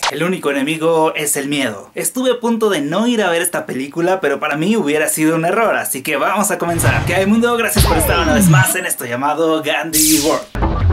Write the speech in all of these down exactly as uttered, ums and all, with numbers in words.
El único enemigo es el miedo. Estuve a punto de no ir a ver esta película, pero para mí hubiera sido un error, así que vamos a comenzar. ¿Qué hay, mundo? Gracias por estar una vez más en esto llamado Gandhi World.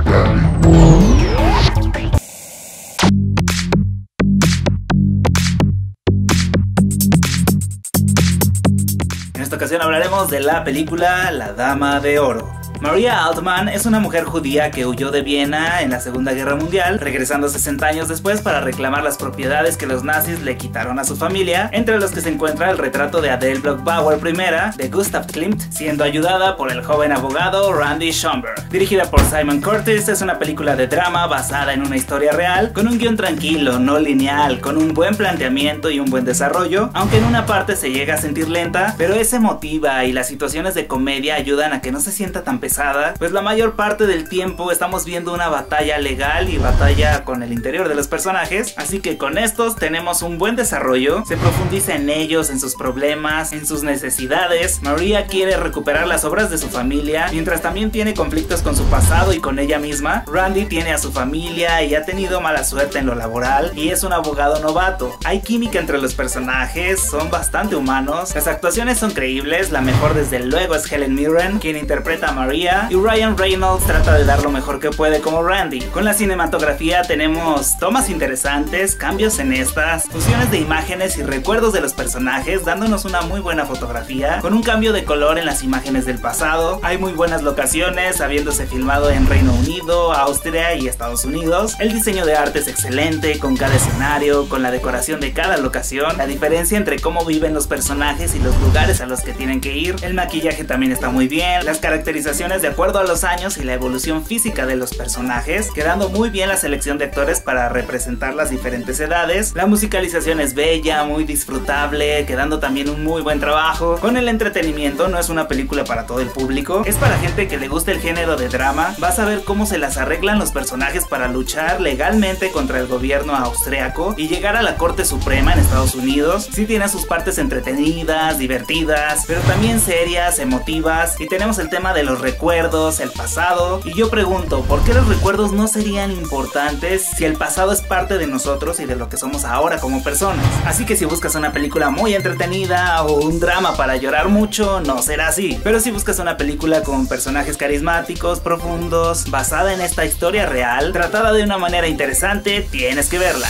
En esta ocasión hablaremos de la película La Dama de Oro. Maria Altman es una mujer judía que huyó de Viena en la Segunda Guerra Mundial, regresando sesenta años después para reclamar las propiedades que los nazis le quitaron a su familia, entre los que se encuentra el retrato de Adele Bloch-Bauer I de Gustav Klimt, siendo ayudada por el joven abogado Randy Schomburg. Dirigida por Simon Curtis, es una película de drama basada en una historia real, con un guión tranquilo, no lineal, con un buen planteamiento y un buen desarrollo, aunque en una parte se llega a sentir lenta, pero es emotiva y las situaciones de comedia ayudan a que no se sienta tan pesada. Pesada, pues la mayor parte del tiempo estamos viendo una batalla legal y batalla con el interior de los personajes, así que con estos tenemos un buen desarrollo, se profundiza en ellos, en sus problemas, en sus necesidades. Maria quiere recuperar las obras de su familia, mientras también tiene conflictos con su pasado y con ella misma. Randy tiene a su familia y ha tenido mala suerte en lo laboral y es un abogado novato. Hay química entre los personajes, son bastante humanos, las actuaciones son creíbles, la mejor desde luego es Helen Mirren, quien interpreta a Maria, y Ryan Reynolds trata de dar lo mejor que puede como Randy. Con la cinematografía tenemos tomas interesantes, cambios en estas, fusiones de imágenes y recuerdos de los personajes, dándonos una muy buena fotografía, con un cambio de color en las imágenes del pasado. Hay muy buenas locaciones, habiéndose filmado en Reino Unido, Austria y Estados Unidos. El diseño de arte es excelente, con cada escenario, con la decoración de cada locación, la diferencia entre cómo viven los personajes y los lugares a los que tienen que ir. El maquillaje también está muy bien, las caracterizaciones de acuerdo a los años y la evolución física de los personajes, quedando muy bien la selección de actores para representar las diferentes edades. La musicalización es bella, muy disfrutable, quedando también un muy buen trabajo. Con el entretenimiento, no es una película para todo el público, es para gente que le gusta el género de drama. Vas a ver cómo se las arreglan los personajes para luchar legalmente contra el gobierno austriaco y llegar a la Corte Suprema en Estados Unidos. Sí tiene sus partes entretenidas, divertidas, pero también serias, emotivas, y tenemos el tema de los recuerdos recuerdos, el pasado, y yo pregunto, ¿por qué los recuerdos no serían importantes si el pasado es parte de nosotros y de lo que somos ahora como personas? Así que si buscas una película muy entretenida o un drama para llorar mucho, no será así, pero si buscas una película con personajes carismáticos, profundos, basada en esta historia real, tratada de una manera interesante, tienes que verla.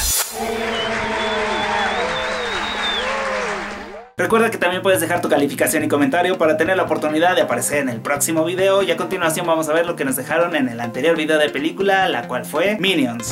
Recuerda que también puedes dejar tu calificación y comentario para tener la oportunidad de aparecer en el próximo video, y a continuación vamos a ver lo que nos dejaron en el anterior video de película, la cual fue Minions.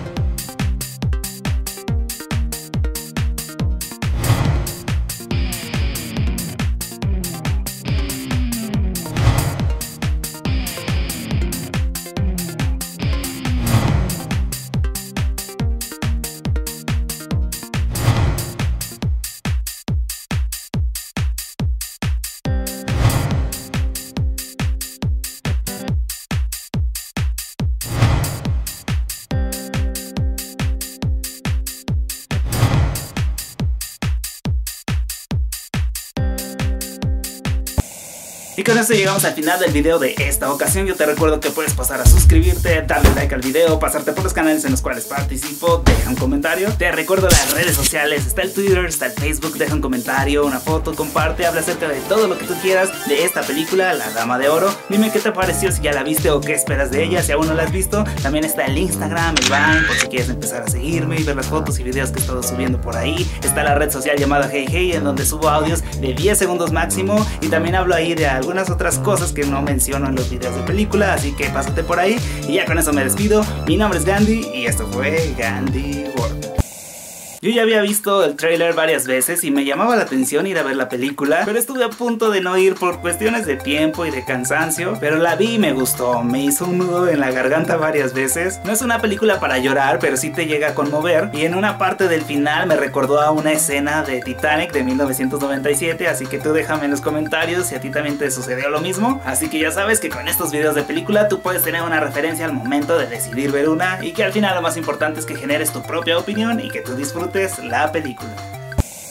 Y con esto llegamos al final del video de esta ocasión. Yo te recuerdo que puedes pasar a suscribirte, darle like al video, pasarte por los canales en los cuales participo, deja un comentario. Te recuerdo las redes sociales, está el Twitter, está el Facebook, deja un comentario, una foto, comparte, habla acerca de todo lo que tú quieras de esta película, La Dama de Oro. Dime qué te pareció, si ya la viste o qué esperas de ella, si aún no la has visto. También está el Instagram, el Vine, por si quieres empezar a seguirme y ver las fotos y videos que he estado subiendo por ahí. Está la red social llamada Hey Hey, en donde subo audios de diez segundos máximo, y también hablo ahí de algo algunas otras cosas que no menciono en los videos de película, así que pásate por ahí. Y ya con eso me despido. Mi nombre es Gandhi y esto fue Gandhi World. Yo ya había visto el tráiler varias veces y me llamaba la atención ir a ver la película, pero estuve a punto de no ir por cuestiones de tiempo y de cansancio, pero la vi y me gustó, me hizo un nudo en la garganta varias veces. No es una película para llorar, pero sí te llega a conmover, y en una parte del final me recordó a una escena de Titanic de mil novecientos noventa y siete, así que tú déjame en los comentarios si a ti también te sucedió lo mismo. Así que ya sabes que con estos videos de película tú puedes tener una referencia al momento de decidir ver una, y que al final lo más importante es que generes tu propia opinión y que tú disfrutes la película.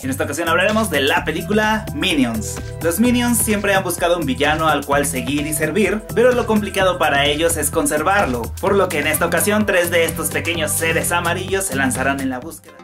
En esta ocasión hablaremos de la película Minions. Los Minions siempre han buscado un villano al cual seguir y servir, pero lo complicado para ellos es conservarlo, por lo que en esta ocasión tres de estos pequeños seres amarillos se lanzarán en la búsqueda.